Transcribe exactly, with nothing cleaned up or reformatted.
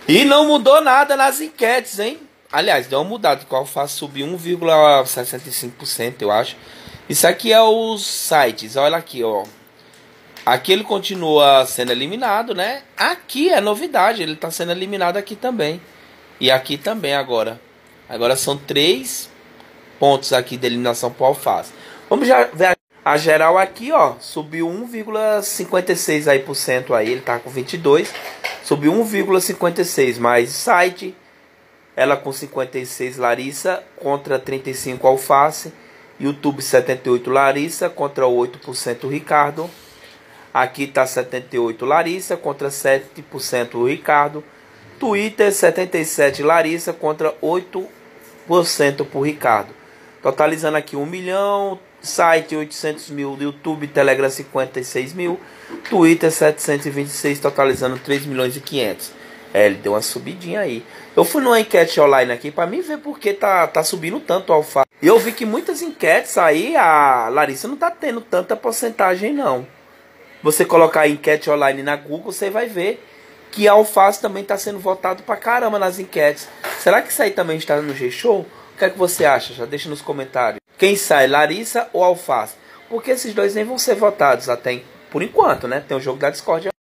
E não mudou nada nas enquetes, hein? Aliás, deu uma mudada, que o alface subiu um vírgula sessenta e cinco por cento, eu acho. Isso aqui é os sites, olha aqui, ó. Aqui ele continua sendo eliminado, né? Aqui é novidade, ele está sendo eliminado aqui também. E aqui também agora. Agora são três pontos aqui de eliminação para o alface. Vamos já ver a, a geral aqui, ó. Subiu um vírgula cinquenta e seis aí por cento aí, ele tá com vinte e dois. Subiu um vírgula cinquenta e seis, mais site. Ela com cinquenta e seis Larissa contra trinta e cinco alface. YouTube setenta e oito Larissa contra oito por cento Ricardo. Aqui tá setenta e oito Larissa contra sete por cento o Ricardo. Twitter setenta e sete Larissa contra oito por cento por Ricardo. Totalizando aqui um milhão. Site oitocentos mil. YouTube, Telegram cinquenta e seis mil. Twitter setecentos e vinte e seis, totalizando três milhões e quinhentos. É, ele deu uma subidinha aí. Eu fui numa enquete online aqui para mim ver porque tá, tá subindo tanto o alface. E eu vi que muitas enquetes aí a Larissa não tá tendo tanta porcentagem não. Você colocar a enquete online na Google, você vai ver que a alface também está sendo votado pra caramba nas enquetes. Será que isso aí também está no G-Show? O que é que você acha? Já deixa nos comentários. Quem sai, Larissa ou alface? Porque esses dois nem vão ser votados até por enquanto, né? Tem o jogo da discórdia.